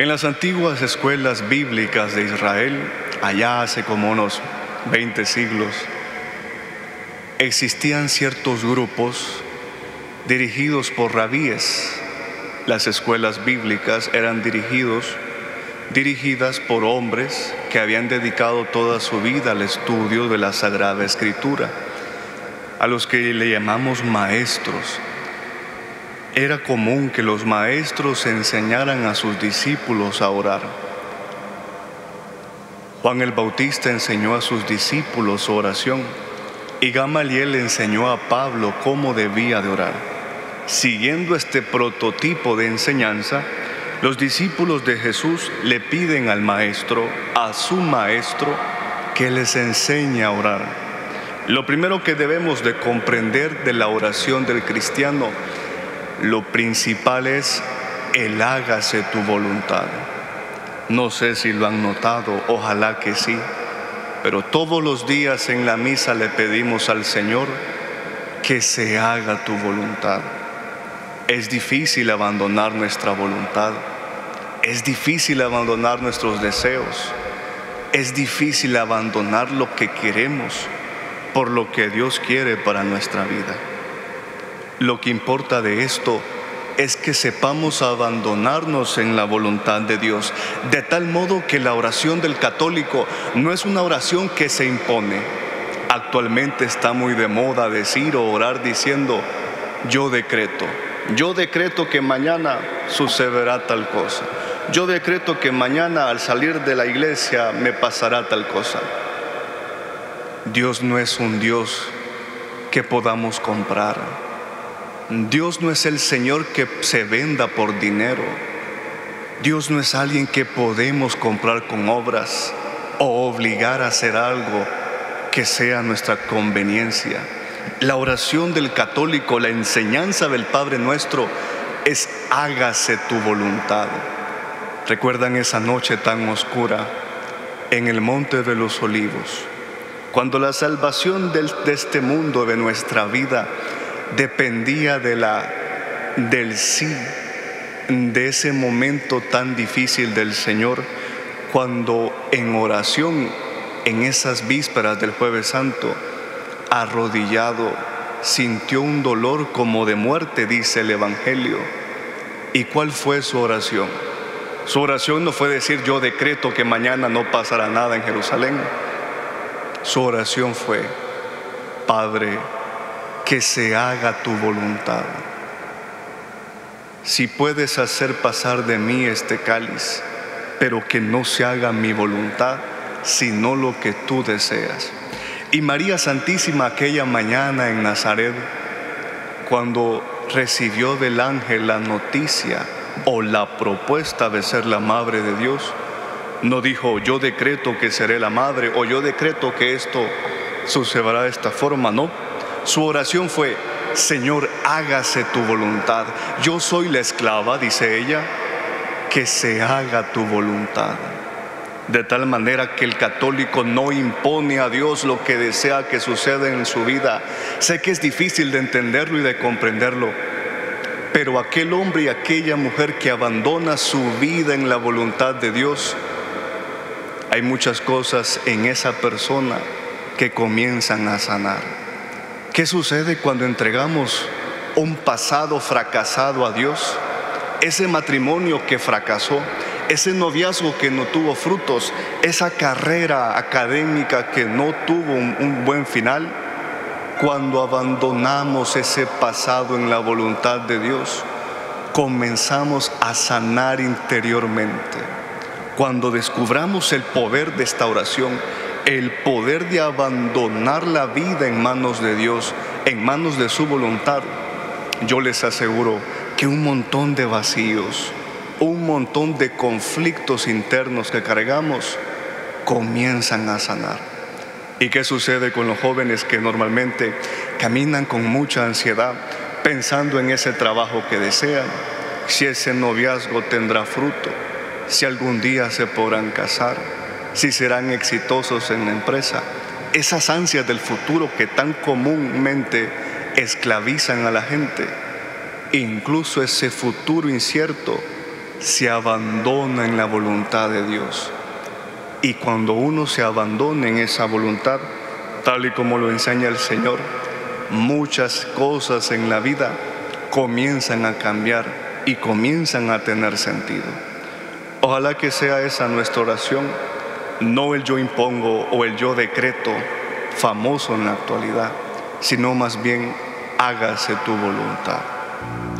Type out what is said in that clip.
En las antiguas escuelas bíblicas de Israel, allá hace como unos 20 siglos, existían ciertos grupos dirigidos por rabíes. Las escuelas bíblicas eran dirigidas por hombres que habían dedicado toda su vida al estudio de la Sagrada Escritura, a los que le llamamos maestros. Era común que los maestros enseñaran a sus discípulos a orar. Juan el Bautista enseñó a sus discípulos oración y Gamaliel enseñó a Pablo cómo debía de orar. Siguiendo este prototipo de enseñanza, los discípulos de Jesús le piden al maestro, a su maestro, que les enseñe a orar. Lo primero que debemos de comprender de la oración del cristiano, lo principal es el hágase tu voluntad. No sé si lo han notado, ojalá que sí, pero todos los días en la misa le pedimos al Señor que se haga tu voluntad. Es difícil abandonar nuestra voluntad, es difícil abandonar nuestros deseos, es difícil abandonar lo que queremos por lo que Dios quiere para nuestra vida. Lo que importa de esto es que sepamos abandonarnos en la voluntad de Dios, de tal modo que la oración del católico no es una oración que se impone. Actualmente está muy de moda decir o orar diciendo: yo decreto que mañana sucederá tal cosa, yo decreto que mañana al salir de la iglesia me pasará tal cosa. Dios no es un Dios que podamos comprar. Dios no es el Señor que se venda por dinero. Dios no es alguien que podemos comprar con obras o obligar a hacer algo que sea nuestra conveniencia. La oración del católico, la enseñanza del Padre Nuestro es: hágase tu voluntad. ¿Recuerdan esa noche tan oscura en el Monte de los Olivos, cuando la salvación de este mundo, de nuestra vida, dependía del sí, de ese momento tan difícil del Señor, cuando en oración, en esas vísperas del Jueves Santo, arrodillado, sintió un dolor como de muerte, dice el Evangelio? ¿Y cuál fue su oración? Su oración no fue decir: yo decreto que mañana no pasará nada en Jerusalén. Su oración fue: Padre, que se haga tu voluntad. Si puedes hacer pasar de mí este cáliz, pero que no se haga mi voluntad, sino lo que tú deseas. Y María Santísima, aquella mañana en Nazaret, cuando recibió del ángel la noticia o la propuesta de ser la madre de Dios, no dijo: yo decreto que seré la madre, o yo decreto que esto sucederá de esta forma. No, su oración fue: Señor, hágase tu voluntad. Yo soy la esclava, dice ella, que se haga tu voluntad. De tal manera que el católico no impone a Dios lo que desea que suceda en su vida. Sé que es difícil de entenderlo y de comprenderlo, pero aquel hombre y aquella mujer que abandona su vida en la voluntad de Dios, hay muchas cosas en esa persona que comienzan a sanar. ¿Qué sucede cuando entregamos un pasado fracasado a Dios? Ese matrimonio que fracasó, ese noviazgo que no tuvo frutos, esa carrera académica que no tuvo un buen final. Cuando abandonamos ese pasado en la voluntad de Dios, comenzamos a sanar interiormente. Cuando descubramos el poder de esta oración, el poder de abandonar la vida en manos de Dios, en manos de su voluntad, yo les aseguro que un montón de vacíos, un montón de conflictos internos que cargamos comienzan a sanar. ¿Y qué sucede con los jóvenes que normalmente caminan con mucha ansiedad, pensando en ese trabajo que desean, si ese noviazgo tendrá fruto, si algún día se podrán casar, si serán exitosos en la empresa? Esas ansias del futuro que tan comúnmente esclavizan a la gente, incluso ese futuro incierto, se abandona en la voluntad de Dios. Y cuando uno se abandona en esa voluntad, tal y como lo enseña el Señor, muchas cosas en la vida comienzan a cambiar y comienzan a tener sentido. Ojalá que sea esa nuestra oración, no el yo impongo o el yo decreto famoso en la actualidad, sino más bien hágase tu voluntad.